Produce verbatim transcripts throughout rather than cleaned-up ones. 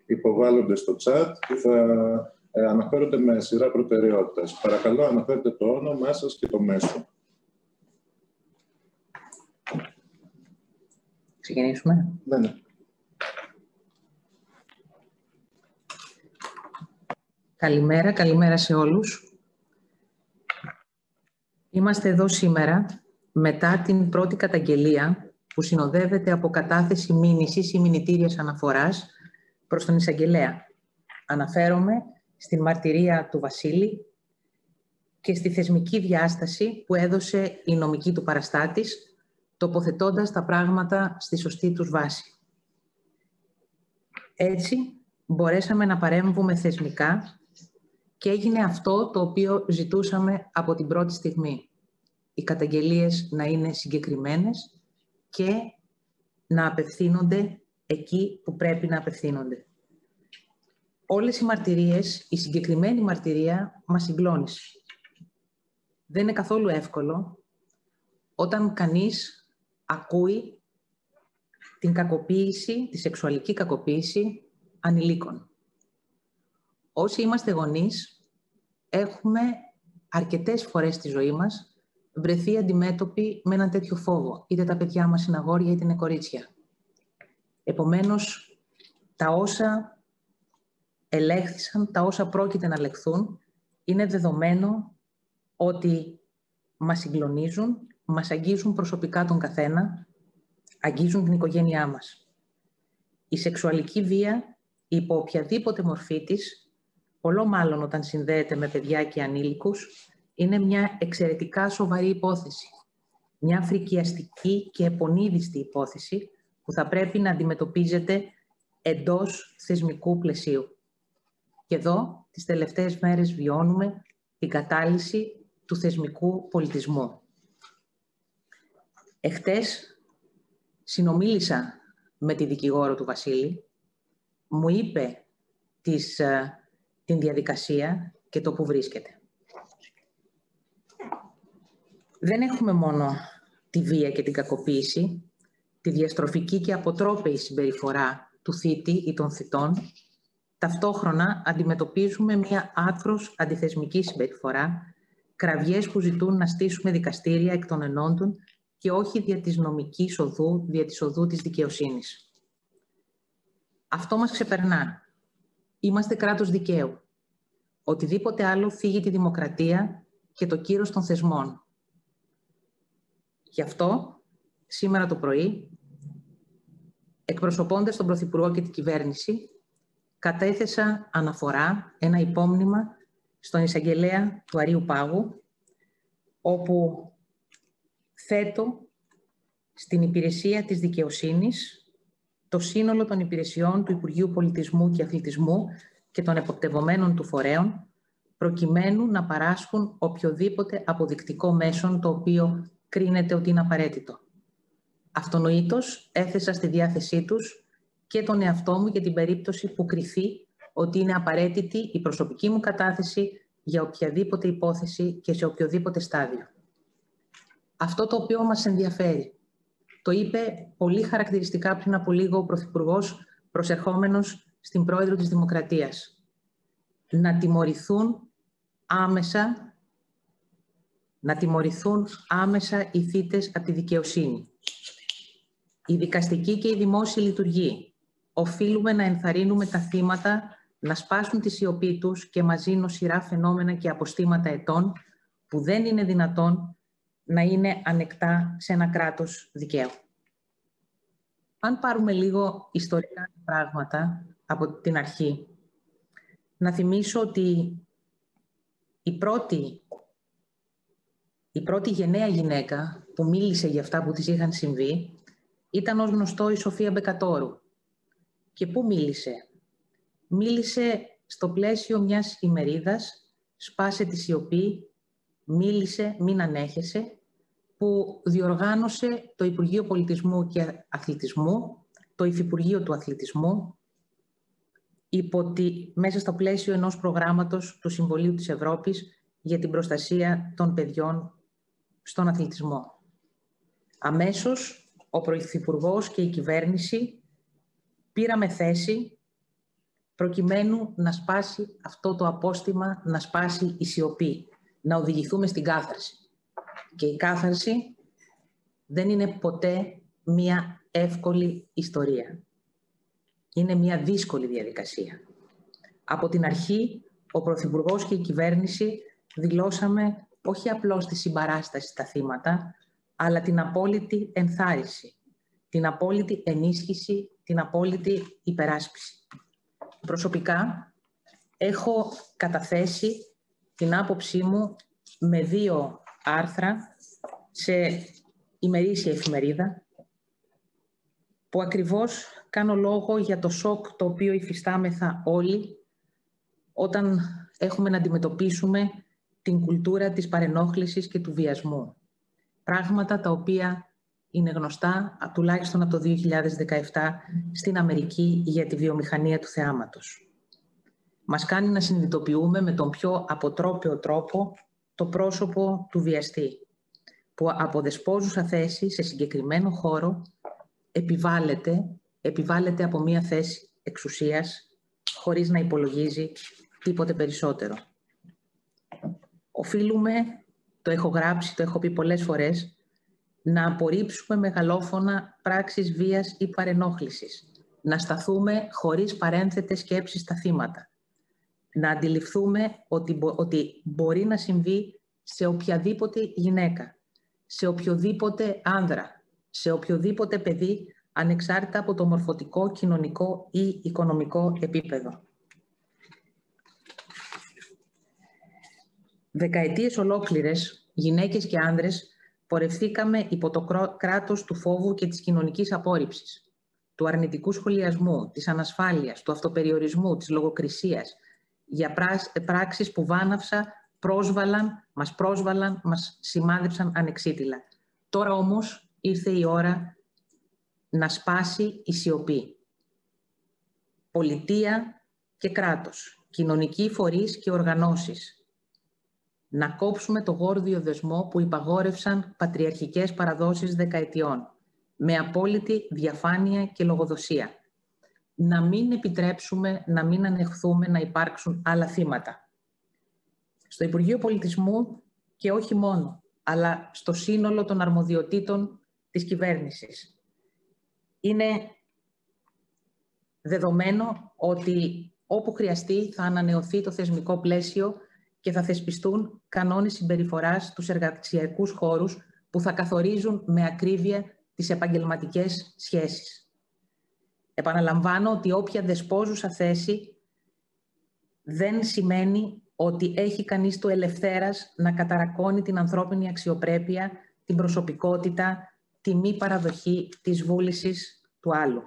υποβάλλονται στο chat και θα ε, αναφέρονται με σειρά προτεραιότητας. Παρακαλώ, αναφέρετε το όνομά σας και το μέσο. Ξεκινήσουμε. Ναι, ναι. Καλημέρα, καλημέρα σε όλους. Είμαστε εδώ σήμερα μετά την πρώτη καταγγελία που συνοδεύεται από κατάθεση μήνυσης ή μηνυτήριας αναφοράς προς τον εισαγγελέα. Αναφέρομαι στην μαρτυρία του Βασίλη και στη θεσμική διάσταση που έδωσε η νομική του παραστάτης, τοποθετώντας τα πράγματα στη σωστή τους βάση. Έτσι, μπορέσαμε να παρέμβουμε θεσμικά και έγινε αυτό το οποίο ζητούσαμε από την πρώτη στιγμή. Οι καταγγελίες να είναι συγκεκριμένες και να απευθύνονται εκεί που πρέπει να απευθύνονται. Όλες οι μαρτυρίες, η συγκεκριμένη μαρτυρία μας συγκλώνησε. Δεν είναι καθόλου εύκολο όταν κανείς ακούει την κακοποίηση, τη σεξουαλική κακοποίηση ανηλίκων. Όσοι είμαστε γονείς, έχουμε αρκετές φορές στη ζωή μας βρεθεί αντιμέτωποι με έναν τέτοιο φόβο. Είτε τα παιδιά μας είναι αγόρια, είτε είναι κορίτσια. Επομένως, τα όσα ελέγχθησαν, τα όσα πρόκειται να λεχθούν, είναι δεδομένο ότι μας συγκλονίζουν, μας αγγίζουν προσωπικά τον καθένα, αγγίζουν την οικογένειά μας. Η σεξουαλική βία, υπό οποιαδήποτε μορφή της, πολλό μάλλον όταν συνδέεται με παιδιά και ανήλικους, είναι μια εξαιρετικά σοβαρή υπόθεση. Μια φρικιαστική και επονίδιστη υπόθεση που θα πρέπει να αντιμετωπίζεται εντός θεσμικού πλαισίου. Και εδώ, τις τελευταίες μέρες, βιώνουμε την κατάλυση του θεσμικού πολιτισμού. Εχτες συνομίλησα με τη δικηγόρο του Βασίλη, μου είπε της, την διαδικασία και το που βρίσκεται. Δεν έχουμε μόνο τη βία και την κακοποίηση, τη διαστροφική και αποτρόπαιη συμπεριφορά του θήτη ή των θητών. Ταυτόχρονα αντιμετωπίζουμε μια άκρως αντιθεσμική συμπεριφορά, κραυγές που ζητούν να στήσουμε δικαστήρια εκ των ενόντων και όχι δια της νομικής οδού, δια της οδού της δικαιοσύνης. Αυτό μας ξεπερνά. Είμαστε κράτος δικαίου. Οτιδήποτε άλλο φύγει τη δημοκρατία και το κύρος των θεσμών. Γι' αυτό, σήμερα το πρωί, εκπροσωπώντας τον Πρωθυπουργό και την κυβέρνηση, κατέθεσα αναφορά, ένα υπόμνημα στον εισαγγελέα του Αρείου Πάγου, όπου θέτω στην υπηρεσία της δικαιοσύνης το σύνολο των υπηρεσιών του Υπουργείου Πολιτισμού και Αθλητισμού και των εποπτευομένων του φορέων, προκειμένου να παράσχουν οποιοδήποτε αποδεικτικό μέσον το οποίο κρίνεται ότι είναι απαραίτητο. Αυτονοήτως έθεσα στη διάθεσή τους και τον εαυτό μου για την περίπτωση που κριθεί ότι είναι απαραίτητη η προσωπική μου κατάθεση για οποιαδήποτε υπόθεση και σε οποιοδήποτε στάδιο. Αυτό το οποίο μας ενδιαφέρει, το είπε πολύ χαρακτηριστικά πριν από λίγο ο Πρωθυπουργός προσερχόμενος στην Πρόεδρο της Δημοκρατίας. Να τιμωρηθούν άμεσα να τιμωρηθούν άμεσα οι θύτες από τη δικαιοσύνη. Η δικαστική και η δημόσια λειτουργή. Οφείλουμε να ενθαρρύνουμε τα θύματα να σπάσουν τη σιωπή τους και μαζί νοσηρά φαινόμενα και αποστήματα ετών που δεν είναι δυνατόν να είναι ανεκτά σε ένα κράτος δικαίου. Αν πάρουμε λίγο ιστορικά πράγματα από την αρχή, να θυμίσω ότι η πρώτη Η πρώτη γενναία γυναίκα που μίλησε για αυτά που της είχαν συμβεί ήταν ως γνωστό η Σοφία Μπεκατόρου. Και πού μίλησε? Μίλησε στο πλαίσιο μιας ημερίδας, «Σπάσε τη σιωπή», μίλησε, «Μην ανέχεσαι», που διοργάνωσε το Υπουργείο Πολιτισμού και Αθλητισμού, το Υφυπουργείο του Αθλητισμού, υπό τη, μέσα στο πλαίσιο ενός προγράμματος του Συμβουλίου της Ευρώπης για την προστασία των παιδιών στον αθλητισμό. Αμέσως, ο Πρωθυπουργός και η κυβέρνηση πήραμε θέση προκειμένου να σπάσει αυτό το απόστημα, να σπάσει η σιωπή, να οδηγηθούμε στην κάθαρση. Και η κάθαρση δεν είναι ποτέ μία εύκολη ιστορία. Είναι μία δύσκολη διαδικασία. Από την αρχή, ο Πρωθυπουργός και η κυβέρνηση δηλώσαμε όχι απλώς τη συμπαράσταση στα θύματα, αλλά την απόλυτη ενθάρρυνση, την απόλυτη ενίσχυση, την απόλυτη υπεράσπιση. Προσωπικά, έχω καταθέσει την άποψή μου με δύο άρθρα σε ημερήσια εφημερίδα, που ακριβώς κάνω λόγο για το σοκ το οποίο υφιστάμεθα όλοι όταν έχουμε να αντιμετωπίσουμε την κουλτούρα της παρενόχλησης και του βιασμού. Πράγματα τα οποία είναι γνωστά τουλάχιστον από το δύο χιλιάδες δεκαεπτά στην Αμερική για τη βιομηχανία του θεάματος. Μας κάνει να συνειδητοποιούμε με τον πιο αποτρόπαιο τρόπο το πρόσωπο του βιαστή, που από δεσπόζουσα θέση σε συγκεκριμένο χώρο επιβάλλεται, επιβάλλεται από μία θέση εξουσίας χωρίς να υπολογίζει τίποτε περισσότερο. Οφείλουμε, το έχω γράψει, το έχω πει πολλές φορές, να απορρίψουμε μεγαλόφωνα πράξεις βίας ή παρενόχλησης, να σταθούμε χωρίς παρένθετες σκέψεις στα θύματα, να αντιληφθούμε ότι, ότι μπορεί να συμβεί σε οποιαδήποτε γυναίκα, σε οποιοδήποτε άνδρα, σε οποιοδήποτε παιδί, ανεξάρτητα από το μορφωτικό, κοινωνικό ή οικονομικό επίπεδο. Δεκαετίες ολόκληρες, γυναίκες και άνδρες, πορευθήκαμε υπό το κράτος του φόβου και της κοινωνικής απόρριψης, του αρνητικού σχολιασμού, της ανασφάλειας, του αυτοπεριορισμού, της λογοκρισίας, για πράξεις που βάναυσα πρόσβαλαν, μας πρόσβαλαν, μας σημάδεψαν ανεξίτηλα. Τώρα όμως ήρθε η ώρα να σπάσει η σιωπή. Πολιτεία και κράτος, κοινωνικοί φορείς και οργανώσεις. Να κόψουμε το γόρδιο δεσμό που υπαγόρευσαν πατριαρχικές παραδόσεις δεκαετιών, με απόλυτη διαφάνεια και λογοδοσία. Να μην επιτρέψουμε, να μην ανεχθούμε να υπάρξουν άλλα θύματα. Στο Υπουργείο Πολιτισμού και όχι μόνο, αλλά στο σύνολο των αρμοδιοτήτων της κυβέρνησης. Είναι δεδομένο ότι όπου χρειαστεί θα ανανεωθεί το θεσμικό πλαίσιο και θα θεσπιστούν κανόνες συμπεριφοράς στους εργασιακούς χώρους που θα καθορίζουν με ακρίβεια τις επαγγελματικές σχέσεις. Επαναλαμβάνω ότι όποια δεσπόζουσα θέση δεν σημαίνει ότι έχει κανείς το ελευθέρας να καταρακώνει την ανθρώπινη αξιοπρέπεια, την προσωπικότητα, τη μη παραδοχή της βούλησης του άλλου.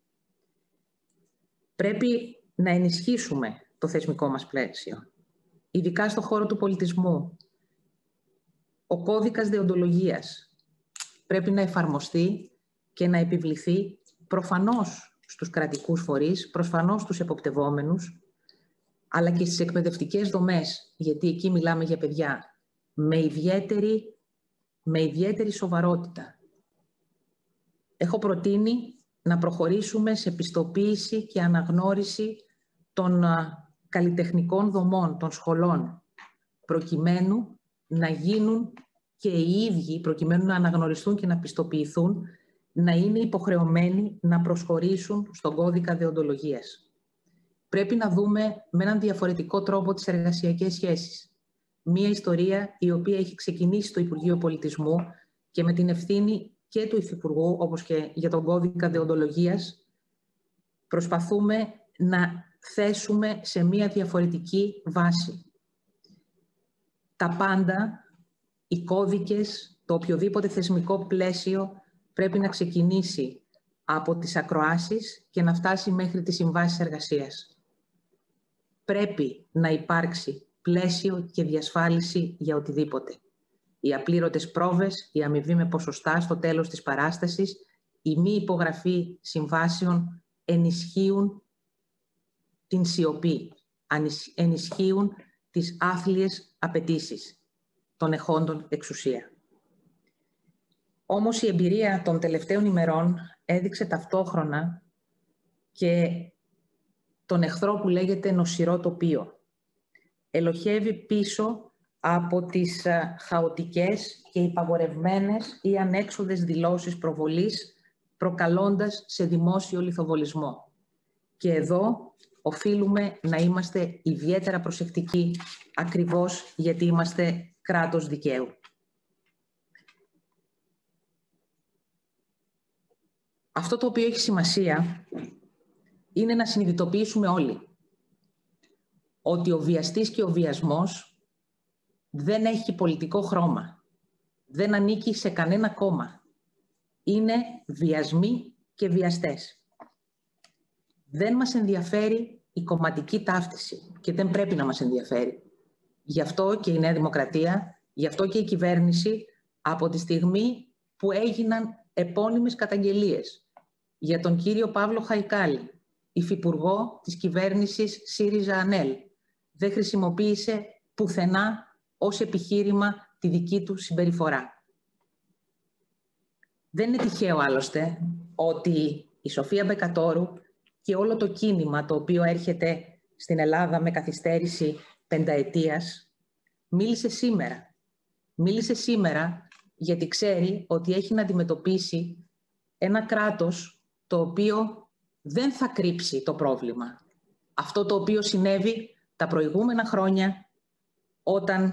Πρέπει να ενισχύσουμε το θεσμικό μας πλαίσιο, ειδικά στον χώρο του πολιτισμού. Ο κώδικας δεοντολογίας πρέπει να εφαρμοστεί και να επιβληθεί προφανώς στους κρατικούς φορείς, προφανώς στους εποπτευόμενους, αλλά και στις εκπαιδευτικές δομές, γιατί εκεί μιλάμε για παιδιά, με ιδιαίτερη, με ιδιαίτερη σοβαρότητα. Έχω προτείνει να προχωρήσουμε σε πιστοποίηση και αναγνώριση των καλλιτεχνικών δομών, των σχολών, προκειμένου να γίνουν και οι ίδιοι, προκειμένου να αναγνωριστούν και να πιστοποιηθούν, να είναι υποχρεωμένοι να προσχωρήσουν στον κώδικα δεοντολογίας. Πρέπει να δούμε με έναν διαφορετικό τρόπο τις εργασιακές σχέσεις. Μία ιστορία η οποία έχει ξεκινήσει στο Υπουργείο Πολιτισμού και με την ευθύνη και του Υφυπουργού, όπως και για τον κώδικα δεοντολογίας, προσπαθούμε να θέσουμε σε μία διαφορετική βάση. Τα πάντα, οι κώδικες, το οποιοδήποτε θεσμικό πλαίσιο πρέπει να ξεκινήσει από τις ακροάσεις και να φτάσει μέχρι τις συμβάσεις εργασίας. Πρέπει να υπάρξει πλαίσιο και διασφάλιση για οτιδήποτε. Οι απλήρωτες πρόβες, η αμοιβή με ποσοστά στο τέλος της παράστασης, η μη υπογραφή συμβάσεων ενισχύουν την σιωπή, ενισχύουν τις άθλιες απαιτήσεις των εχόντων εξουσία. Όμως η εμπειρία των τελευταίων ημερών έδειξε ταυτόχρονα και τον εχθρό που λέγεται νοσηρό τοπίο. Ελοχεύει πίσω από τις χαοτικές και υπαγορευμένες ή ανέξοδες δηλώσεις προβολής, προκαλώντας σε δημόσιο λιθοβολισμό. Και εδώ οφείλουμε να είμαστε ιδιαίτερα προσεκτικοί, ακριβώς γιατί είμαστε κράτος δικαίου. Αυτό το οποίο έχει σημασία είναι να συνειδητοποιήσουμε όλοι ότι ο βιαστής και ο βιασμός δεν έχει πολιτικό χρώμα, δεν ανήκει σε κανένα κόμμα. Είναι βιασμοί και βιαστές. Δεν μας ενδιαφέρει η κομματική ταύτιση και δεν πρέπει να μας ενδιαφέρει. Γι' αυτό και η Νέα Δημοκρατία, γι' αυτό και η κυβέρνηση, από τη στιγμή που έγιναν επώνυμες καταγγελίες για τον κύριο Παύλο Χαϊκάλη, υφυπουργό της κυβέρνησης ΣΥΡΙΖΑ-ΑΝΕΛ, δεν χρησιμοποίησε πουθενά ως επιχείρημα τη δική του συμπεριφορά. Δεν είναι τυχαίο άλλωστε ότι η Σοφία Μπεκατόρου και όλο το κίνημα το οποίο έρχεται στην Ελλάδα με καθυστέρηση πενταετίας μίλησε σήμερα. Μίλησε σήμερα γιατί ξέρει ότι έχει να αντιμετωπίσει ένα κράτος το οποίο δεν θα κρύψει το πρόβλημα. Αυτό το οποίο συνέβη τα προηγούμενα χρόνια όταν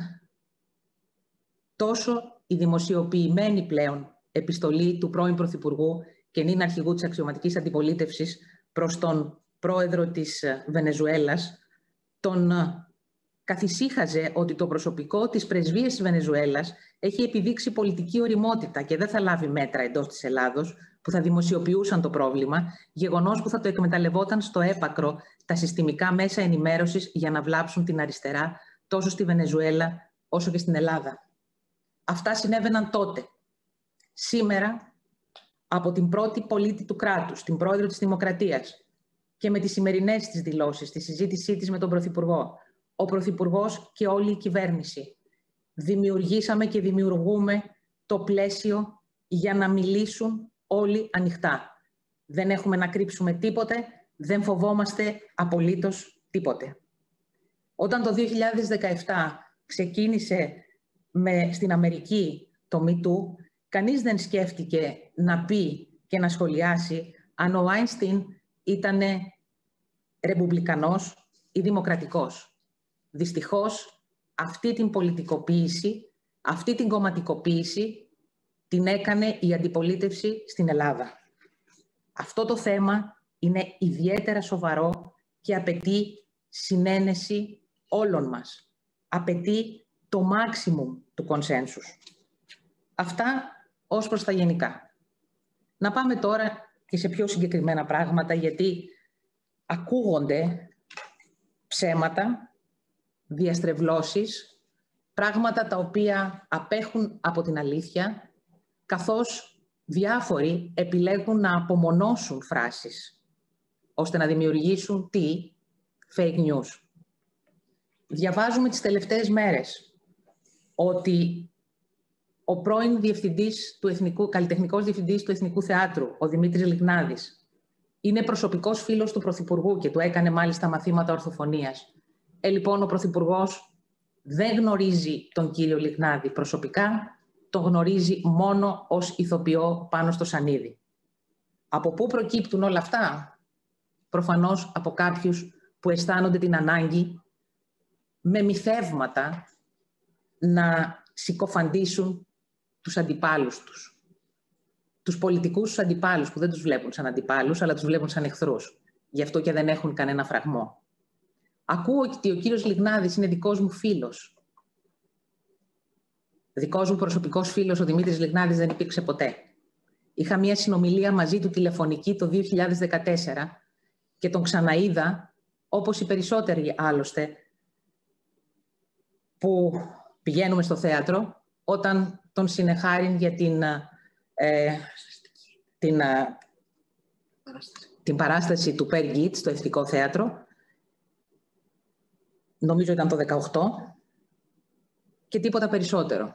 τόσο η δημοσιοποιημένη πλέον επιστολή του πρώην Πρωθυπουργού και νυν αρχηγού της αξιωματικής αντιπολίτευσης προς τον πρόεδρο της Βενεζουέλας τον καθησύχαζε ότι το προσωπικό της πρεσβείας της Βενεζουέλας έχει επιδείξει πολιτική ωριμότητα και δεν θα λάβει μέτρα εντός της Ελλάδος που θα δημοσιοποιούσαν το πρόβλημα, γεγονός που θα το εκμεταλλευόταν στο έπακρο τα συστημικά μέσα ενημέρωσης για να βλάψουν την αριστερά τόσο στη Βενεζουέλα όσο και στην Ελλάδα. Αυτά συνέβαιναν τότε. Σήμερα, από την πρώτη πολίτη του κράτους, την πρόεδρο της Δημοκρατίας και με τις σημερινές της δηλώσεις, τη συζήτησή της με τον Πρωθυπουργό, ο Πρωθυπουργός και όλη η κυβέρνηση δημιουργήσαμε και δημιουργούμε το πλαίσιο για να μιλήσουν όλοι ανοιχτά. Δεν έχουμε να κρύψουμε τίποτε, δεν φοβόμαστε απολύτως τίποτε. Όταν το δύο χιλιάδες δεκαεπτά ξεκίνησε με, στην Αμερική το Me Too, κανείς δεν σκέφτηκε να πει και να σχολιάσει αν ο Άινστιν ήταν ρεπουμπλικανός ή δημοκρατικός. Δυστυχώς, αυτή την πολιτικοποίηση, αυτή την κομματικοποίηση την έκανε η αντιπολίτευση στην Ελλάδα. Αυτό το θέμα είναι ιδιαίτερα σοβαρό και απαιτεί συνένεση όλων μας. Απαιτεί το maximum του consensus. Αυτά ως προς τα γενικά. Να πάμε τώρα και σε πιο συγκεκριμένα πράγματα, γιατί ακούγονται ψέματα, διαστρεβλώσεις, πράγματα τα οποία απέχουν από την αλήθεια, καθώς διάφοροι επιλέγουν να απομονώσουν φράσεις, ώστε να δημιουργήσουν τι? Fake news. Διαβάζουμε τις τελευταίες μέρες ότι ο πρώην διευθυντής του Εθνικού, καλλιτεχνικός διευθυντής του Εθνικού Θεάτρου, ο Δημήτρης Λικνάδης, είναι προσωπικός φίλος του Πρωθυπουργού και του έκανε μάλιστα μαθήματα ορθοφωνίας. Ε, λοιπόν, ο Πρωθυπουργός δεν γνωρίζει τον κύριο Λικνάδη προσωπικά, τον γνωρίζει μόνο ως ηθοποιό πάνω στο σανίδι. Από πού προκύπτουν όλα αυτά? Προφανώς από κάποιους που αισθάνονται την ανάγκη με μυθεύματα να συκοφαντήσουν τους αντιπάλους τους. Τους πολιτικούς τους αντιπάλους που δεν τους βλέπουν σαν αντιπάλους, αλλά τους βλέπουν σαν εχθρούς. Γι' αυτό και δεν έχουν κανένα φραγμό. Ακούω ότι ο κύριος Λικνάδης είναι δικός μου φίλος. Δικός μου προσωπικός φίλος, ο Δημήτρης Λικνάδης, δεν υπήρξε ποτέ. Είχα μία συνομιλία μαζί του τηλεφωνική το δύο χιλιάδες δεκατέσσερα και τον ξαναείδα, όπως οι περισσότεροι άλλωστε, που πηγαίνουμε στο θέατρο, όταν τον συνεχάριν για την, ε, την, ε, την παράσταση του Περ Γκίτ στο Εθνικό Θέατρο, νομίζω ήταν το δεκαοκτώ, και τίποτα περισσότερο.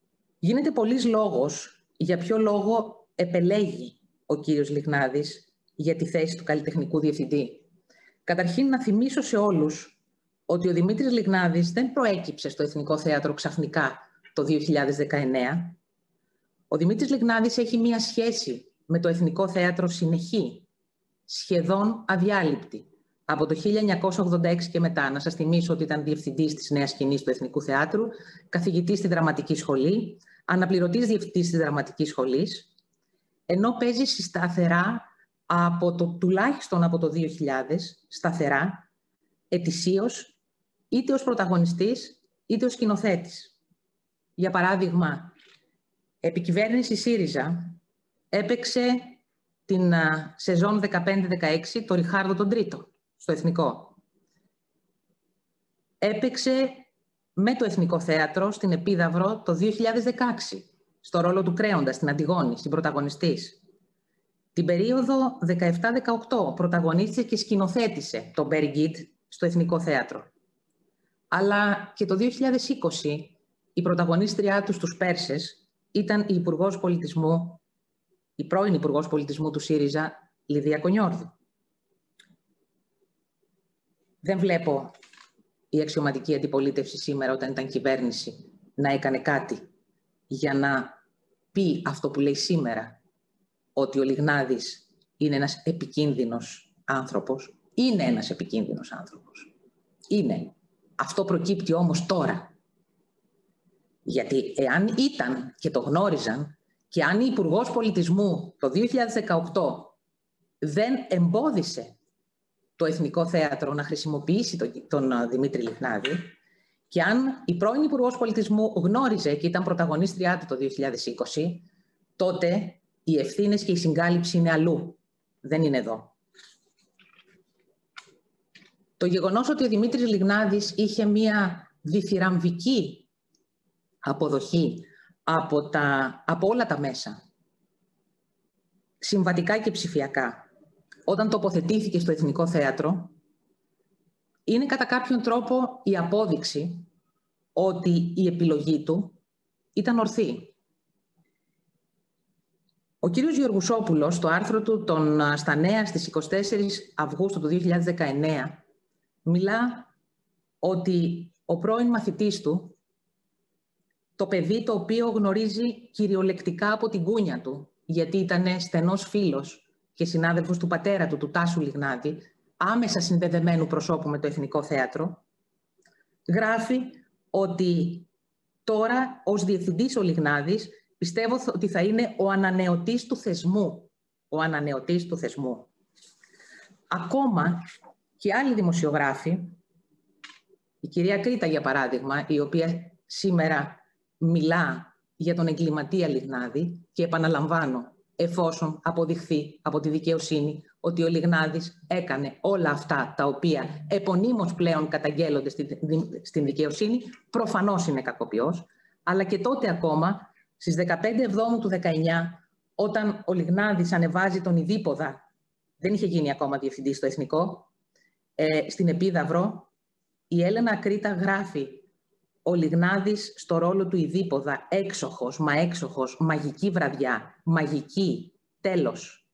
Γίνεται πολύς λόγος για ποιο λόγο επελέγει ο κύριος Λικνάδης για τη θέση του καλλιτεχνικού διευθυντή. Καταρχήν, να θυμίσω σε όλους ότι ο Δημήτρης Λιγνάδης δεν προέκυψε στο Εθνικό Θέατρο ξαφνικά το δύο χιλιάδες δεκαεννέα. Ο Δημήτρης Λιγνάδης έχει μία σχέση με το Εθνικό Θέατρο συνεχή, σχεδόν αδιάλειπτη. Από το χίλια εννιακόσια ογδόντα έξι και μετά, να σας θυμίσω ότι ήταν διευθυντής της Νέας Σκηνής του Εθνικού Θεάτρου, καθηγητής στη Δραματική Σχολή, αναπληρωτής διευθυντής της Δραματικής Σχολής, ενώ παίζει σταθερά, από το, τουλάχιστον από το δύο χιλιάδες, σταθερά, ετησίως, είτε ως πρωταγωνιστής, είτε ως σκηνοθέτης. Για παράδειγμα, επικυβέρνηση ΣΥΡΙΖΑ έπαιξε την α, σεζόν δεκαπέντε δεκαέξι το Ριχάρδο τον Τρίτο στο Εθνικό. Έπαιξε με το Εθνικό Θέατρο στην Επίδαυρο το δύο χιλιάδες δεκαέξι, στο ρόλο του Κρέοντα, στην Αντιγόνη, στην πρωταγωνιστής. Την περίοδο δεκαεπτά δεκαοκτώ πρωταγωνίστησε και σκηνοθέτησε τον Μπέρι Γκίντ στο Εθνικό Θέατρο. Αλλά και το δύο χιλιάδες είκοσι η πρωταγωνίστριά του στους Πέρσες ήταν η Υπουργός Πολιτισμού, η πρώην Υπουργός Πολιτισμού του ΣΥΡΙΖΑ, Λιδία Κονιόρδου. Δεν βλέπω η αξιωματική αντιπολίτευση σήμερα, όταν ήταν κυβέρνηση, να έκανε κάτι για να πει αυτό που λέει σήμερα, ότι ο Λιγνάδης είναι ένας επικίνδυνος άνθρωπος. Είναι ένας επικίνδυνος άνθρωπος. Είναι. Αυτό προκύπτει όμως τώρα. Γιατί εάν ήταν και το γνώριζαν, και αν η Υπουργός Πολιτισμού το δύο χιλιάδες δεκαοκτώ δεν εμπόδισε το Εθνικό Θέατρο να χρησιμοποιήσει τον, τον Δημήτρη Λιγνάδη, και αν η πρώην Υπουργός Πολιτισμού γνώριζε και ήταν πρωταγωνίστριά του το δύο χιλιάδες είκοσι, τότε οι ευθύνες και η συγκάλυψη είναι αλλού. Δεν είναι εδώ. Το γεγονός ότι ο Δημήτρης Λιγνάδης είχε μία διθυραμβική αποδοχή από, τα, από όλα τα μέσα, συμβατικά και ψηφιακά, όταν τοποθετήθηκε στο Εθνικό Θέατρο, είναι κατά κάποιον τρόπο η απόδειξη ότι η επιλογή του ήταν ορθή. Ο κύριος Γεωργουσόπουλος, στο άρθρο του τον, στα Νέα στις εικοστή τέταρτη Αυγούστου του δύο χιλιάδες δεκαεννέα, μιλά ότι ο πρώην μαθητής του, το παιδί το οποίο γνωρίζει κυριολεκτικά από την κούνια του, γιατί ήταν στενός φίλος και συνάδελφος του πατέρα του, του Τάσου Λιγνάδη, άμεσα συνδεδεμένου προσώπου με το Εθνικό Θέατρο, γράφει ότι τώρα ως διευθυντής ο Λιγνάδης πιστεύω ότι θα είναι ο ανανεωτής του θεσμού. Ο ανανεωτής του θεσμού. Ακόμα και άλλοι δημοσιογράφοι, η κυρία Κρήτα για παράδειγμα, η οποία σήμερα μιλά για τον εγκληματία Λιγνάδη, και επαναλαμβάνω, εφόσον αποδειχθεί από τη δικαιοσύνη ότι ο Λιγνάδης έκανε όλα αυτά τα οποία επωνύμως πλέον καταγγέλλονται στην δικαιοσύνη, προφανώς είναι κακοποιός, αλλά και τότε ακόμα, στις δεκαπέντε Εβδόμου του δεκαεννέα, όταν ο Λιγνάδης ανεβάζει τον Ιδίποδα, δεν είχε γίνει ακόμα διευθυντής στο Εθνικό, ε, στην Επίδαυρο, η Έλενα Κρήτα γράφει ο Λιγνάδης στο ρόλο του Ιδίποδα, έξοχος, μα έξοχος, μαγική βραδιά, μαγική, τέλος.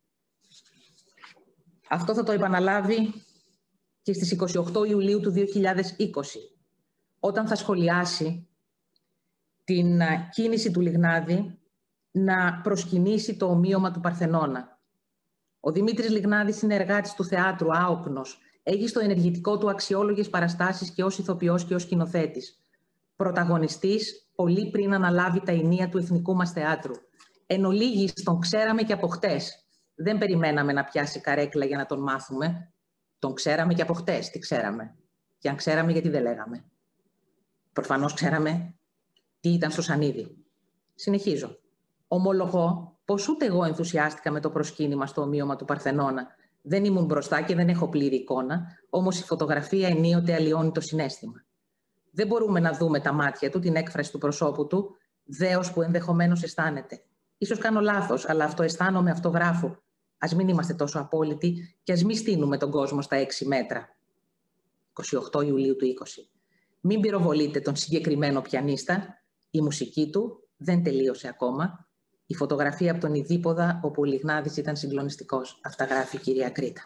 Αυτό θα το επαναλάβει και στις εικοστή ογδόη Ιουλίου του δύο χιλιάδες είκοσι, όταν θα σχολιάσει την κίνηση του Λιγνάδη να προσκυνήσει το ομοίωμα του Παρθενώνα. Ο Δημήτρης Λιγνάδης είναι εργάτης του θεάτρου, άοκνος, έχει στο ενεργητικό του αξιόλογες παραστάσεις και ως ηθοποιός και ως σκηνοθέτης. Πρωταγωνιστής πολύ πριν αναλάβει τα ηνία του εθνικού μας θεάτρου. Εν ολίγης τον ξέραμε και από χτες. Δεν περιμέναμε να πιάσει καρέκλα για να τον μάθουμε. Τον ξέραμε και από χτες. Τι ξέραμε? Και αν ξέραμε, γιατί δεν λέγαμε? Προφανώς ξέραμε τι ήταν στο σανίδι. Συνεχίζω. Ομολογώ πως ούτε εγώ ενθουσιάστηκα με το προσκύνημα στο ομοίωμα του Παρθενώνα. Δεν ήμουν μπροστά και δεν έχω πλήρη εικόνα, όμως η φωτογραφία ενίοτε αλλοιώνει το συναίσθημα. Δεν μπορούμε να δούμε τα μάτια του, την έκφραση του προσώπου του, δέος που ενδεχομένως αισθάνεται. Ίσως κάνω λάθος, αλλά αυτό αισθάνομαι, αυτό γράφω. Ας μην είμαστε τόσο απόλυτοι και ας μην στείνουμε τον κόσμο στα έξι μέτρα. εικοστή ογδόη Ιουλίου του είκοσι. Μην πυροβολείτε τον συγκεκριμένο πιανίστα. Η μουσική του δεν τελείωσε ακόμα. η φωτογραφία από τον Ιδίποδα, όπου ο Λιγνάδης ήταν συγκλονιστικός. Αυτά γράφει η κυρία Κρήτα.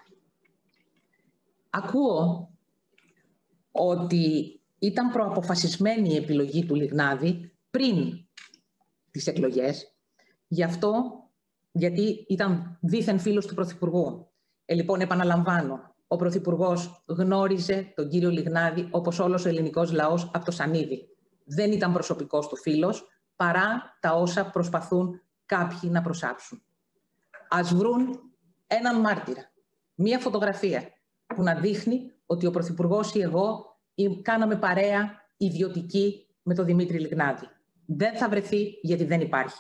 Ακούω ότι ήταν προαποφασισμένη η επιλογή του Λιγνάδη πριν τις εκλογές, γι' αυτό, γιατί ήταν δήθεν φίλος του Πρωθυπουργού. Ε, λοιπόν, επαναλαμβάνω, ο Πρωθυπουργός γνώριζε τον κύριο Λιγνάδη, όπως όλος ο ελληνικός λαός, από το Σανίδι. Δεν ήταν προσωπικός του φίλος, παρά τα όσα προσπαθούν κάποιοι να προσάψουν. Ας βρουν έναν μάρτυρα, μία φωτογραφία που να δείχνει ότι ο Πρωθυπουργός ή εγώ κάναμε παρέα ιδιωτική με τον Δημήτρη Λιγνάδη. Δεν θα βρεθεί, γιατί δεν υπάρχει.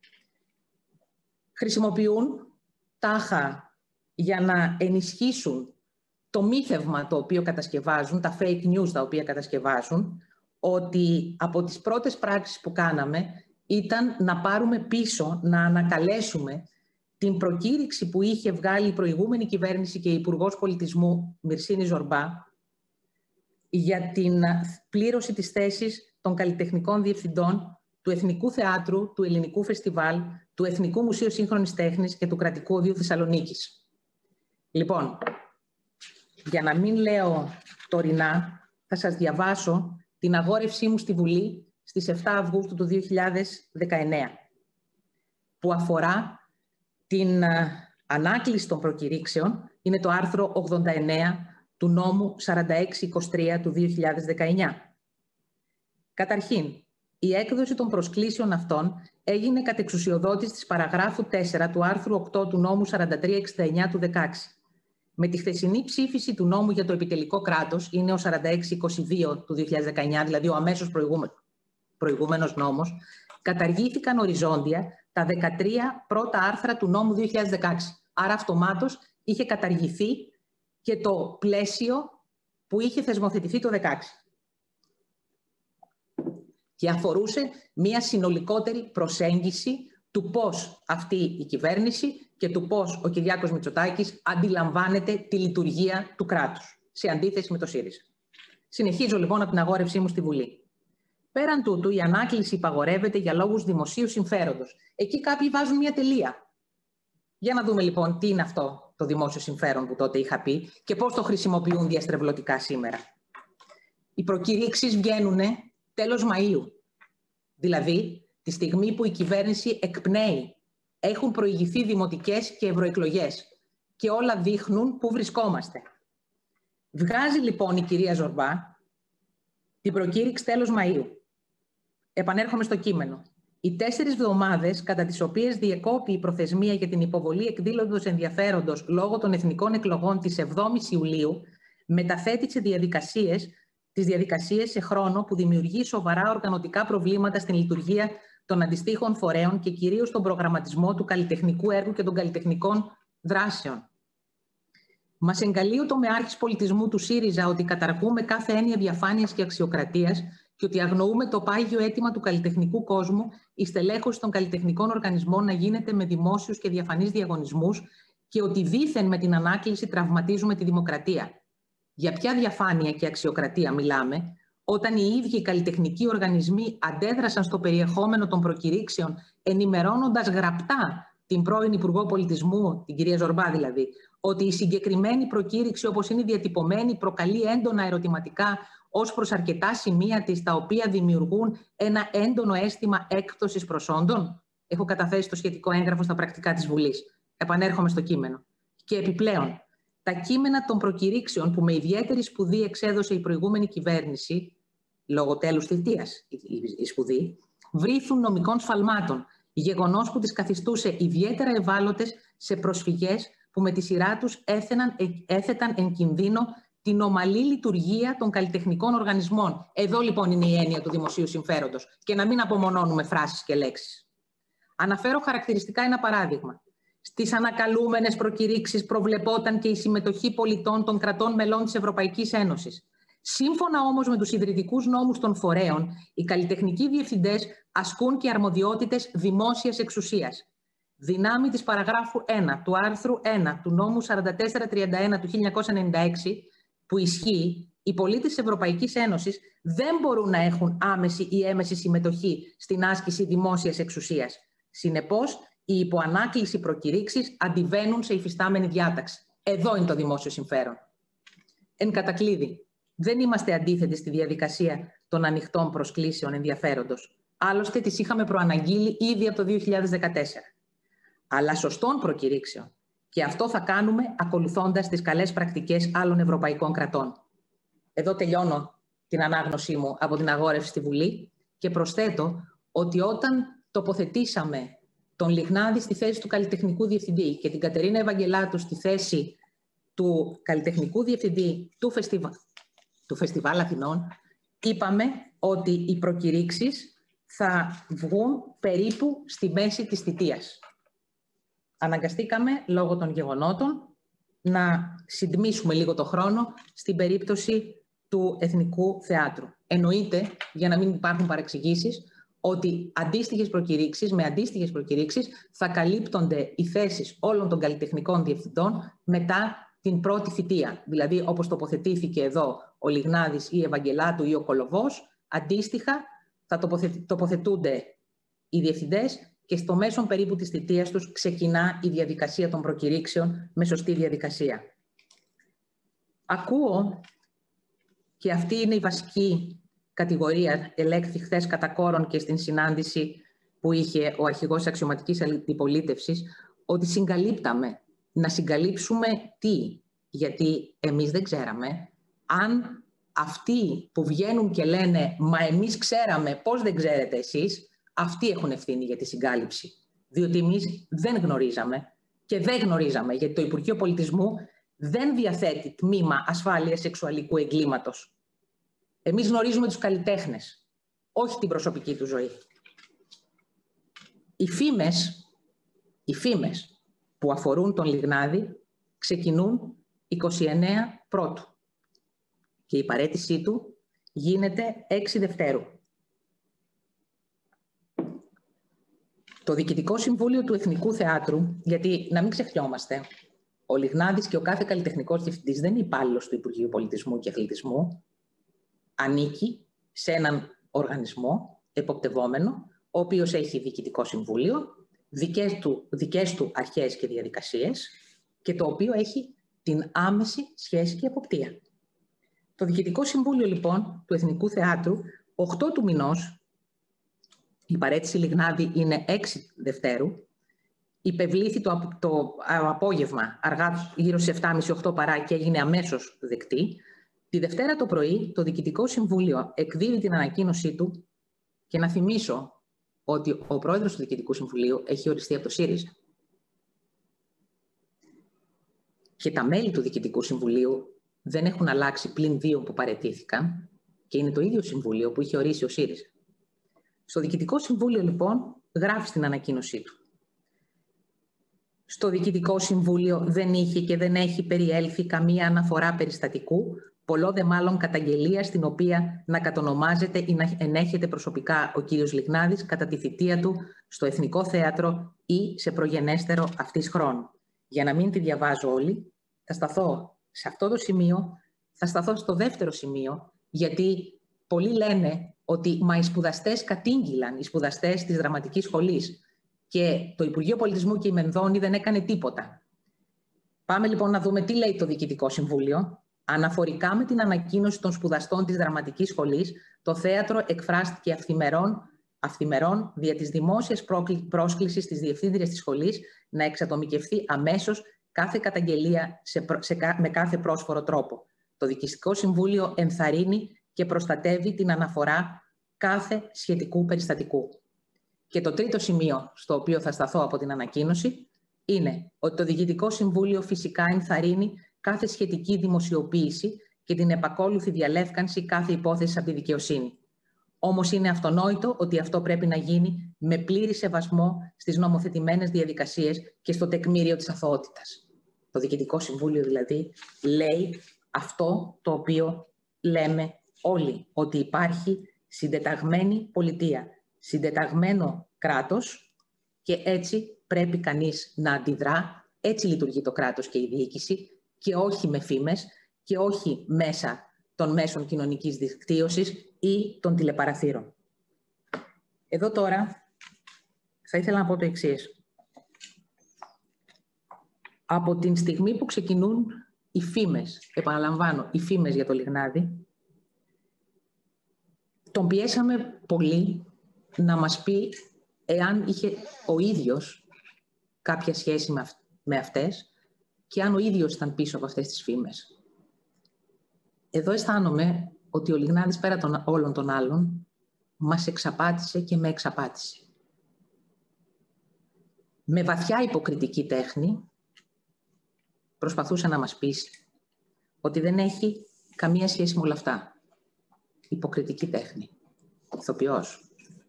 Χρησιμοποιούν τάχα για να ενισχύσουν το μύθευμα το οποίο κατασκευάζουν, τα fake news τα οποία κατασκευάζουν, ότι από τις πρώτες πράξεις που κάναμε ήταν να πάρουμε πίσω, να ανακαλέσουμε την προκήρυξη που είχε βγάλει η προηγούμενη κυβέρνηση και η Υπουργός Πολιτισμού Μυρσίνη Ζορμπά για την πλήρωση της θέσης των καλλιτεχνικών διευθυντών του Εθνικού Θεάτρου, του Ελληνικού Φεστιβάλ, του Εθνικού Μουσείου Σύγχρονης Τέχνης και του Κρατικού Οδείου Θεσσαλονίκης. Λοιπόν, για να μην λέω τωρινά, θα σας διαβάσω την αγόρευσή μου στη Βουλή στις εφτά Αυγούστου του δύο χιλιάδες δεκαεννέα, που αφορά την ανάκληση των προκηρύξεων. Είναι το άρθρο ογδόντα εννέα του νόμου σαράντα έξι είκοσι τρία του δύο χιλιάδες δεκαεννέα. Καταρχήν, η έκδοση των προσκλήσεων αυτών έγινε κατ' εξουσιοδότηση της παραγράφου τέσσερα του άρθρου οκτώ του νόμου σαράντα τρία εξήντα εννέα του δεκαέξι. Με τη χθεσινή ψήφιση του νόμου για το επιτελικό κράτος, είναι ο σαράντα έξι είκοσι δύο του δύο χιλιάδες δεκαεννέα, δηλαδή ο αμέσως προηγούμενος νόμος, καταργήθηκαν οριζόντια τα δεκατρία πρώτα άρθρα του νόμου δύο χιλιάδες δεκαέξι. Άρα αυτομάτως είχε καταργηθεί και το πλαίσιο που είχε θεσμοθετηθεί το δεκαέξι. Και αφορούσε μια συνολικότερη προσέγγιση του πώς αυτή η κυβέρνηση και του πώς ο Κυριάκος Μητσοτάκης αντιλαμβάνεται τη λειτουργία του κράτους, σε αντίθεση με το ΣΥΡΙΖΑ. Συνεχίζω λοιπόν από την αγόρευσή μου στη Βουλή. Πέραν τούτου, η ανάκληση υπαγορεύεται για λόγους δημοσίου συμφέροντος. Εκεί κάποιοι βάζουν μια τελεία. Για να δούμε λοιπόν τι είναι αυτό το δημόσιο συμφέρον που τότε είχα πει και πώς το χρησιμοποιούν διαστρεβλωτικά σήμερα. Οι προκηρύξεις βγαίνουν τέλος Μαΐου. Δηλαδή, τη στιγμή που η κυβέρνηση εκπνέει. Έχουν προηγηθεί δημοτικές και ευρωεκλογές και όλα δείχνουν πού βρισκόμαστε. Βγάζει λοιπόν η κυρία Ζορμπά την προκήρυξη τέλος Μαΐου. Επανέρχομαι στο κείμενο. Οι τέσσερις εβδομάδες κατά τις οποίες διεκόπη η προθεσμία για την υποβολή εκδήλωτος ενδιαφέροντος λόγω των εθνικών εκλογών της εβδόμης Ιουλίου μεταθέτει σε διαδικασίες, τις διαδικασίες σε χρόνο που δημιουργεί σοβαρά οργανωτικά προβλήματα στην λειτουργία των αντιστοίχων φορέων και κυρίως τον προγραμματισμό του καλλιτεχνικού έργου και των καλλιτεχνικών δράσεων. Μας εγκαλεί ο τομεάρχης πολιτισμού του ΣΥΡΙΖΑ ότι καταργούμε κάθε έννοια διαφάνειας και αξιοκρατίας και ότι αγνοούμε το πάγιο αίτημα του καλλιτεχνικού κόσμου η στελέχωση των καλλιτεχνικών οργανισμών να γίνεται με δημόσιους και διαφανείς διαγωνισμούς και ότι δήθεν με την ανάκληση τραυματίζουμε τη δημοκρατία. Για ποια διαφάνεια και αξιοκρατία μιλάμε, όταν οι ίδιοι οι καλλιτεχνικοί οργανισμοί αντέδρασαν στο περιεχόμενο των προκηρύξεων, ενημερώνοντας γραπτά την πρώην Υπουργό Πολιτισμού, την κυρία Ζορμπά δηλαδή, ότι η συγκεκριμένη προκήρυξη όπως είναι διατυπωμένη προκαλεί έντονα ερωτηματικά ως προς αρκετά σημεία της, τα οποία δημιουργούν ένα έντονο αίσθημα έκπτωσης προσόντων. Έχω καταθέσει το σχετικό έγγραφο στα πρακτικά της Βουλής. Επανέρχομαι στο κείμενο. Και επιπλέον, τα κείμενα των προκηρύξεων που με ιδιαίτερη σπουδή εξέδωσε η προηγούμενη κυβέρνηση, λόγω τέλους θητείας η σπουδή, βρίθουν νομικών σφαλμάτων, γεγονός που τις καθιστούσε ιδιαίτερα ευάλωτες σε προσφυγές που με τη σειρά τους έθεναν, έθεταν εν κινδύνο την ομαλή λειτουργία των καλλιτεχνικών οργανισμών. Εδώ λοιπόν είναι η έννοια του δημοσίου συμφέροντος και να μην απομονώνουμε φράσεις και λέξεις. Αναφέρω χαρακτηριστικά ένα παράδειγμα. Στις ανακαλούμενες προκηρύξεις προβλεπόταν και η συμμετοχή πολιτών των κρατών μελών της Ευρωπαϊκής Ένωσης. Σύμφωνα όμως με τους ιδρυτικούς νόμους των φορέων, οι καλλιτεχνικοί διευθυντές ασκούν και αρμοδιότητες δημόσιας εξουσίας. Δυνάμει της παραγράφου ένα του άρθρου ένα του νόμου σαράντα τέσσερα τριάντα ένα του χίλια εννιακόσια ενενήντα έξι, που ισχύει, οι πολίτες της Ευρωπαϊκής Ένωσης δεν μπορούν να έχουν άμεση ή έμεση συμμετοχή στην άσκηση δημόσιας εξουσίας. Συνεπώς, οι υποανάκληση προκηρύξεις αντιβαίνουν σε υφιστάμενη διάταξη. Εδώ είναι το δημόσιο συμφέρον. Εν κατακλείδη, δεν είμαστε αντίθετοι στη διαδικασία των ανοιχτών προσκλήσεων ενδιαφέροντος. Άλλωστε, τις είχαμε προαναγγείλει ήδη από το δύο χιλιάδες δεκατέσσερα. Αλλά σωστών προκηρύξεων. Και αυτό θα κάνουμε ακολουθώντας τις καλές πρακτικές άλλων ευρωπαϊκών κρατών. Εδώ τελειώνω την ανάγνωσή μου από την αγόρευση στη Βουλή και προσθέτω ότι όταν τοποθετήσαμε τον Λιγνάδη στη θέση του καλλιτεχνικού διευθυντή και την Κατερίνα Ευαγγελάτου στη θέση του καλλιτεχνικού διευθυντή του, φεστιβα... του Φεστιβάλ Αθηνών, είπαμε ότι οι προκηρύξεις θα βγουν περίπου στη μέση της θητείας. Αναγκαστήκαμε, λόγω των γεγονότων, να συντμήσουμε λίγο το χρόνο στην περίπτωση του Εθνικού Θεάτρου. Εννοείται, για να μην υπάρχουν παρεξηγήσεις, ότι αντίστοιχες προκηρύξεις, με αντίστοιχες προκηρύξεις θα καλύπτονται οι θέσεις όλων των καλλιτεχνικών διευθυντών μετά την πρώτη θητεία. Δηλαδή, όπως τοποθετήθηκε εδώ ο Λιγνάδης ή η Ευαγγελάτου ή ο Κολοβός, αντίστοιχα θα τοποθετούνται οι διευθυντές και στο μέσον περίπου της θητείας τους ξεκινά η διαδικασία των προκηρύξεων με σωστή διαδικασία. Ακούω, και αυτή είναι η βασική κατηγορία, ελέγχθη χθες κατά κόρον και στην συνάντηση που είχε ο αρχηγός αξιωματικής αντιπολίτευσης, ότι συγκαλύπταμε. Να συγκαλύψουμε τι? Γιατί εμείς δεν ξέραμε αν αυτοί που βγαίνουν και λένε «Μα εμείς ξέραμε, πώς δεν ξέρετε εσείς», αυτοί έχουν ευθύνη για τη συγκάλυψη. Διότι εμείς δεν γνωρίζαμε και δεν γνωρίζαμε, γιατί το Υπουργείο Πολιτισμού δεν διαθέτει τμήμα ασφάλειας σεξουαλικού εγκλήματος. Εμείς γνωρίζουμε τους καλλιτέχνες, όχι την προσωπική του ζωή. Οι φήμες, οι φήμες που αφορούν τον Λιγνάδη ξεκινούν είκοσι εννέα Πρώτου και η παραίτησή του γίνεται έξι Δευτέρου. Το Διοικητικό Συμβούλιο του Εθνικού Θεάτρου, γιατί να μην ξεχνιόμαστε, ο Λιγνάδης και ο κάθε καλλιτεχνικός διευθυντής δεν είναι υπάλληλος του Υπουργείου Πολιτισμού και Αθλητισμού, ανήκει σε έναν οργανισμό εποπτευόμενο, ο οποίος έχει Διοικητικό Συμβούλιο, δικές του, δικές του αρχές και διαδικασίες και το οποίο έχει την άμεση σχέση και εποπτεία. Το Διοικητικό Συμβούλιο, λοιπόν, του Εθνικού Θεάτρου, οκτώ του μηνός, η παραίτηση Λιγνάδη είναι έξι Δευτέρου, υπευλήθη το, το απόγευμα, αργά γύρω στις επτά και μισή οκτώ παρά και έγινε αμέσως δεκτή. Τη Δευτέρα το πρωί, το Διοικητικό Συμβούλιο εκδίδει την ανακοίνωσή του και να θυμίσω ότι ο πρόεδρος του Διοικητικού Συμβουλίου έχει οριστεί από το ΣΥΡΙΖΑ. Και τα μέλη του Διοικητικού Συμβουλίου δεν έχουν αλλάξει πλην δύο που παραιτήθηκαν και είναι το ίδιο Συμβούλιο που είχε ορίσει ο ΣΥΡΙΖΑ. Στο Διοικητικό Συμβούλιο, λοιπόν, γράφει στην ανακοίνωσή του. Στο Διοικητικό Συμβούλιο δεν είχε και δεν έχει περιέλθει καμία αναφορά περιστατικού, πολλό δε μάλλον καταγγελία στην οποία να κατονομάζεται ή να ενέχεται προσωπικά ο κύριος Λιγνάδης κατά τη θητεία του στο Εθνικό Θέατρο ή σε προγενέστερο αυτής χρόνου. Για να μην τη διαβάζω όλη, θα σταθώ σε αυτό το σημείο, θα σταθώ στο δεύτερο σημείο, γιατί πολλοί λένε ότι μα οι σπουδαστές κατήγγυλαν, οι σπουδαστές της Δραματικής Σχολής και το Υπουργείο Πολιτισμού και η Μενδώνη δεν έκανε τίποτα. Πάμε λοιπόν να δούμε τι λέει το Διοικητικό Συμβούλιο. Αναφορικά με την ανακοίνωση των σπουδαστών της Δραματικής Σχολής, το θέατρο εκφράστηκε αυθημερών, αυθημερών δια της δημόσιας πρόσκλησης της διευθύντριας της σχολής να εξατομικευθεί αμέσως κάθε καταγγελία σε, σε, με κάθε πρόσφορο τρόπο. Το Διοικητικό Συμβούλιο ενθαρρύνει και προστατεύει την αναφορά κάθε σχετικού περιστατικού. Και το τρίτο σημείο στο οποίο θα σταθώ από την ανακοίνωση είναι ότι το Διοικητικό Συμβούλιο φυσικά ενθαρρύνει κάθε σχετική δημοσιοποίηση και την επακόλουθη διαλεύκανση κάθε υπόθεσης από τη δικαιοσύνη. Όμως είναι αυτονόητο ότι αυτό πρέπει να γίνει με πλήρη σεβασμό στις νομοθετημένες διαδικασίες και στο τεκμήριο της αθωότητας. Το Διοικητικό Συμβούλιο δηλαδή λέει αυτό το οποίο λέμε όλοι, ότι υπάρχει συντεταγμένη πολιτεία, συντεταγμένο κράτος και έτσι πρέπει κανείς να αντιδρά. Έτσι λειτουργεί το κράτος και η διοίκηση και όχι με φήμες και όχι μέσα των μέσων κοινωνικής δικτύωσης ή των τηλεπαραθύρων. Εδώ τώρα θα ήθελα να πω το εξής. Από την στιγμή που ξεκινούν οι φήμες, επαναλαμβάνω, οι φήμες για το Λιγνάδι, τον πιέσαμε πολύ να μας πει εάν είχε ο ίδιος κάποια σχέση με, αυ με αυτές και αν ο ίδιος ήταν πίσω από αυτές τις φήμες. Εδώ αισθάνομαι ότι ο Λιγνάδης, πέρα των όλων των άλλων, μας εξαπάτησε και με εξαπάτησε. Με βαθιά υποκριτική τέχνη, προσπαθούσε να μας πείσει ότι δεν έχει καμία σχέση με όλα αυτά. Υποκριτική τέχνη. Ηθοποιός.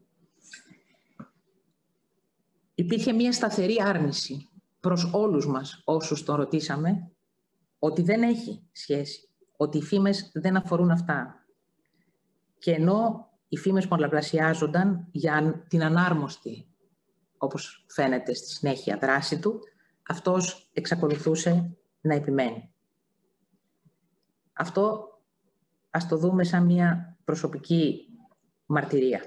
Υπήρχε μια σταθερή άρνηση προς όλους μας όσους τον ρωτήσαμε ότι δεν έχει σχέση, ότι οι φήμες δεν αφορούν αυτά. Και ενώ οι φήμες πολλαπλασιάζονταν για την ανάρμοστη, όπως φαίνεται στη συνέχεια δράση του, αυτός εξακολουθούσε να επιμένει. Αυτό ας το δούμε σαν μια προσωπική μαρτυρία.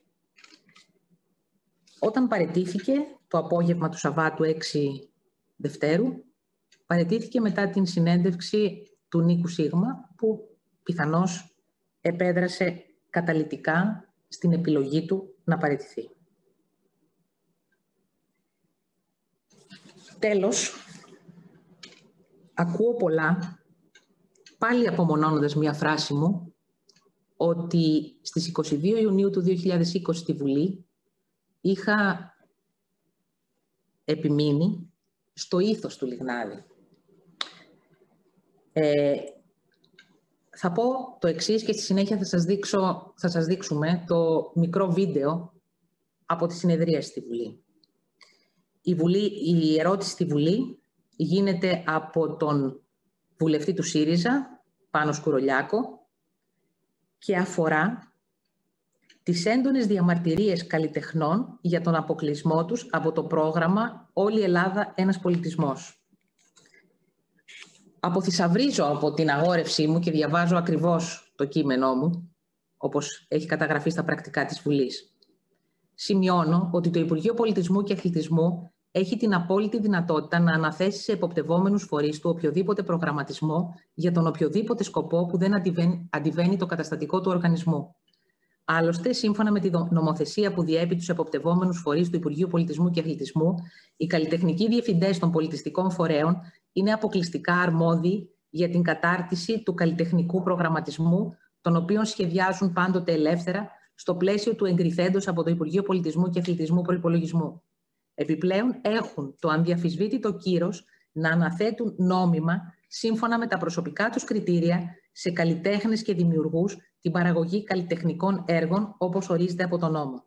Όταν παραιτήθηκε το απόγευμα του Σαββάτου έξι Δευτέρου, παραιτήθηκε μετά την συνέντευξη του Νίκου Σίγμα, που πιθανώς επέδρασε καταλυτικά στην επιλογή του να παραιτηθεί. Τέλος, ακούω πολλά, πάλι απομονώνοντας μία φράση μου, ότι στις είκοσι δύο Ιουνίου του δύο χιλιάδες είκοσι στη Βουλή είχα επιμείνει στο ήθος του Λιγνάδη. Ε, θα πω το εξής και στη συνέχεια θα σας, δείξω, θα σας δείξουμε το μικρό βίντεο από τη συνεδρία στη Βουλή. Η, Βουλή. η ερώτηση στη Βουλή γίνεται από τον βουλευτή του ΣΥΡΙΖΑ, Πάνο Σκουρολιάκο, και αφορά τις έντονες διαμαρτυρίες καλλιτεχνών για τον αποκλεισμό τους από το πρόγραμμα «Όλη η Ελλάδα ένας πολιτισμός». Αποθυσαυρίζω από την αγόρευσή μου και διαβάζω ακριβώς το κείμενό μου, όπως έχει καταγραφεί στα πρακτικά της Βουλής. Σημειώνω ότι το Υπουργείο Πολιτισμού και Αθλητισμού έχει την απόλυτη δυνατότητα να αναθέσει σε εποπτευόμενους φορείς του οποιοδήποτε προγραμματισμό για τον οποιοδήποτε σκοπό που δεν αντιβαίνει, αντιβαίνει το καταστατικό του οργανισμού. Άλλωστε, σύμφωνα με τη νομοθεσία που διέπει τους εποπτευόμενους φορείς του Υπουργείου Πολιτισμού και Αθλητισμού, οι καλλιτεχνικοί διευθυντές των πολιτιστικών φορέων είναι αποκλειστικά αρμόδιοι για την κατάρτιση του καλλιτεχνικού προγραμματισμού, τον οποίον σχεδιάζουν πάντοτε ελεύθερα στο πλαίσιο του εγκριθέντος από το Υπουργείο Πολιτισμού και Αθλητισμού προϋπολογισμού. Επιπλέον, έχουν το ανδιαφυσβήτητο κύρος να αναθέτουν νόμιμα, σύμφωνα με τα προσωπικά τους κριτήρια, σε καλλιτέχνες και δημιουργούς την παραγωγή καλλιτεχνικών έργων, όπως ορίζεται από τον νόμο.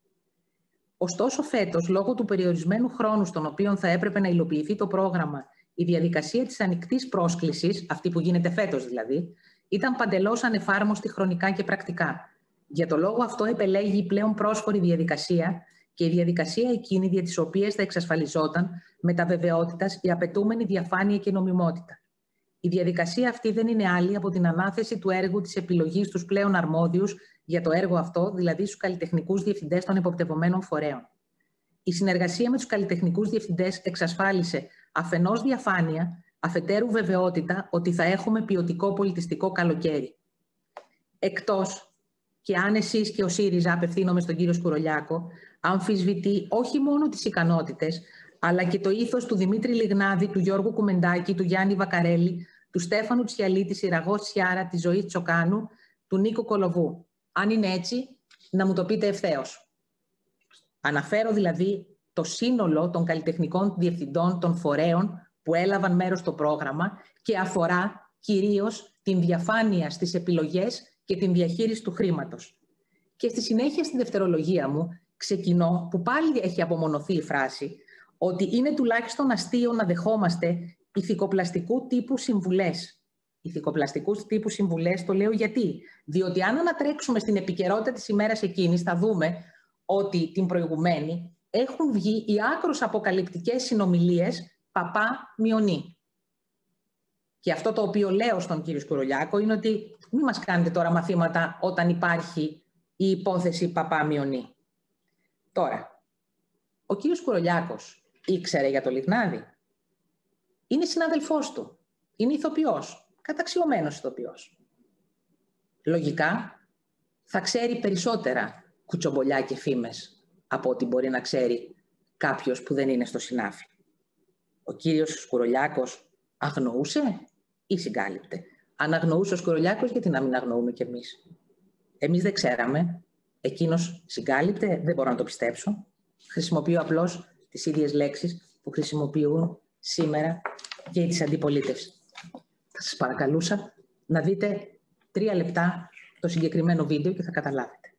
Ωστόσο, φέτος, λόγω του περιορισμένου χρόνου στον οποίο θα έπρεπε να υλοποιηθεί το πρόγραμμα, η διαδικασία της ανοιχτής πρόσκλησης, αυτή που γίνεται φέτος δηλαδή, ήταν παντελώς ανεφάρμοστη χρονικά και πρακτικά. Για το λόγο αυτό επελέγει η πλέον πρόσφορη διαδικασία και η διαδικασία εκείνη δια της οποίας θα εξασφαλιζόταν με τα βεβαιότητας η απαιτούμενη διαφάνεια και νομιμότητα. Η διαδικασία αυτή δεν είναι άλλη από την ανάθεση του έργου της επιλογής στους πλέον αρμόδιους για το έργο αυτό, δηλαδή στους καλλιτεχνικούς διευθυντές των εποπτευομένων φορέων. Η συνεργασία με τους καλλιτεχνικούς διευθυντές εξασφάλισε αφενός διαφάνεια, αφετέρου βεβαιότητα ότι θα έχουμε ποιοτικό πολιτιστικό καλοκαίρι. Εκτός και αν εσείς και ο ΣΥΡΙΖΑ, απευθύνομαι στον κύριο Σκουρολιάκο, αμφισβητεί όχι μόνο τις ικανότητες, αλλά και το ήθος του Δημήτρη Λιγνάδη, του Γιώργου Κουμεντάκη, του Γιάννη Βακαρέλη, του Στέφανου Τσιαλή, της Ιραγός Τσιάρα, της Ζωής Τσοκάνου, του Νίκου Κολοβού. Αν είναι έτσι, να μου το πείτε ευθέως. Αναφέρω δηλαδή το σύνολο των καλλιτεχνικών διευθυντών των φορέων που έλαβαν μέρος στο πρόγραμμα και αφορά κυρίως την διαφάνεια στις επιλογές και την διαχείριση του χρήματος. Και στη συνέχεια, στη δευτερολογία μου, ξεκινώ, που πάλι έχει απομονωθεί η φράση, ότι είναι τουλάχιστον αστείο να δεχόμαστε ηθικοπλαστικού τύπου συμβουλές. Ηθικοπλαστικού τύπου συμβουλές το λέω γιατί. Διότι αν ανατρέξουμε στην επικαιρότητα της ημέρας εκείνης, θα δούμε ότι την προηγουμένη έχουν βγει οι άκρως αποκαλυπτικές συνομιλίες Παπά-Μιονή. Και αυτό το οποίο λέω στον κύριο Σκουρολιάκο είναι ότι μην μας κάνετε τώρα μαθήματα όταν υπάρχει η υπόθεση Παπά-Μιονή. Τώρα, Ο κύριος Κουρολιάκος ήξερε για το Λιγνάδι? Είναι συνάδελφός του. Είναι ηθοποιός. Καταξιωμένος ηθοποιός. Λογικά θα ξέρει περισσότερα κουτσομπολιά και φήμες από ό,τι μπορεί να ξέρει κάποιος που δεν είναι στο συνάφι. Ο κύριος Κουρολιάκος αγνοούσε ή συγκάλυπτε? Αν αγνοούσε ο Κουρολιάκος, γιατί να μην αγνοούμε κι εμείς? Εμείς δεν ξέραμε. Εκείνος συγκάλυπτε, δεν μπορώ να το πιστέψω. Χρησιμοποιώ απλώς τις ίδιες λέξεις που χρησιμοποιούν σήμερα και της αντιπολίτευσης. Θα σας παρακαλούσα να δείτε τρία λεπτά το συγκεκριμένο βίντεο και θα καταλάβετε.